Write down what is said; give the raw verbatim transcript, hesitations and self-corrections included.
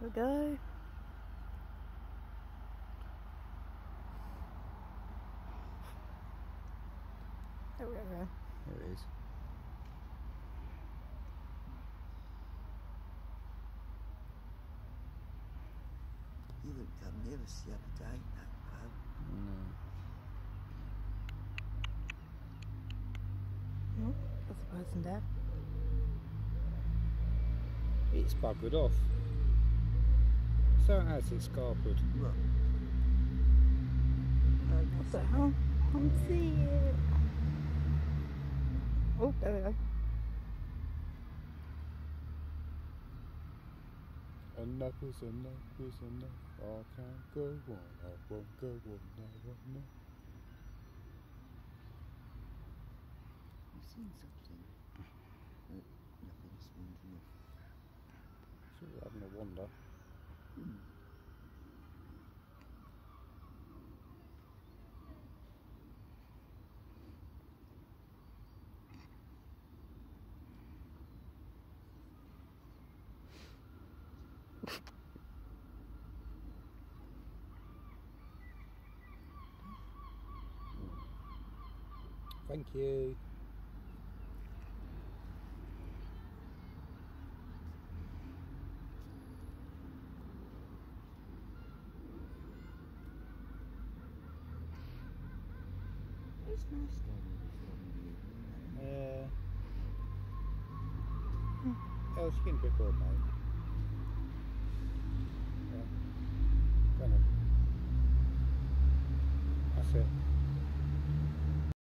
There we go. There we go. There it is. You wouldn't come near us the other day, that boat. No. Oh, that's the person there. It's buggered off. So it has, it's scarpered. What? What the hell? I can't see it. Oh, there we go. Enough is enough is enough. I can't go on, I won't go on, I won't know. You've seen something? Uh, nothing's wandering off. Sure, we're having a wander. Hmm. Thank you. It's nice down here from you. Yeah. Oh, she can be bored, mate.